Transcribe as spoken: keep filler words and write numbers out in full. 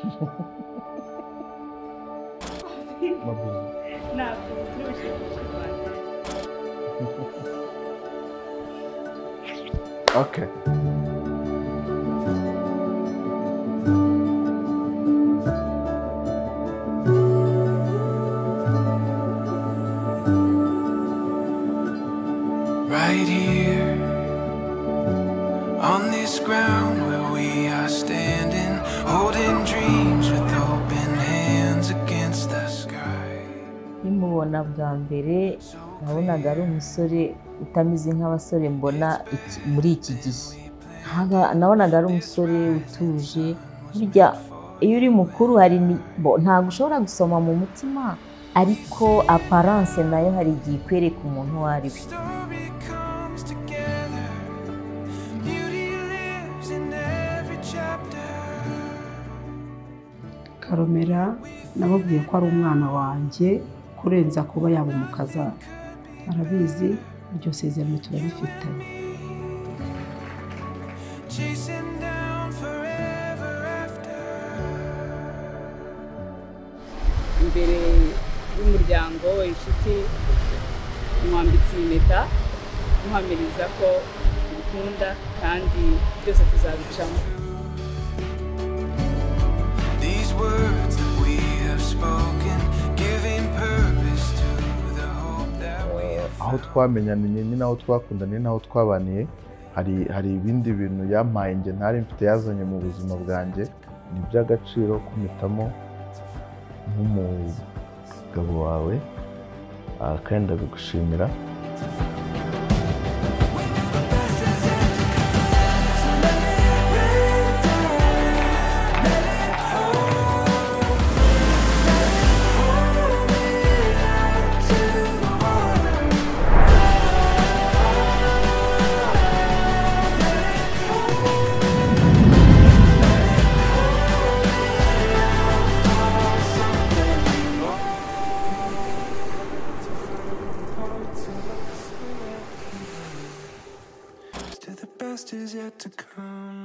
Okay. Right here on this ground where we are standing, holding dreams with open hands against the sky. Nimubona bwa mbere nabonaga ari umusore utamize nk'abasore mbona muri iki gihe. Nabonaga ari umusore utuje, burya iyo uri mukuru hari ntabwo ushobora gusoma mu mutima, ariko apparence nayo hari igihe ikwereka umuntu uwo ari we. Carmella nababwiye ko ari umwana wanjye kurenza kuba yaba umukaza, arabizi iryo sezerano turabifitanye. Imbere y'umuryango inshuti mwambitse impeta muhamiriza ko ukunda kandi byose tuzabicamo. Words that we have spoken, giving purpose to the hope that we have. Aho twamenyanye ni naho twakundanye naho twabaniye, hari hari ibindi bintu yampaye nge ntari mfite yazanye mu buzima bwanjye, ni by'agaciro kumitamo nk'umugabo wawe, kandi ndabigushimira. Is yet to come.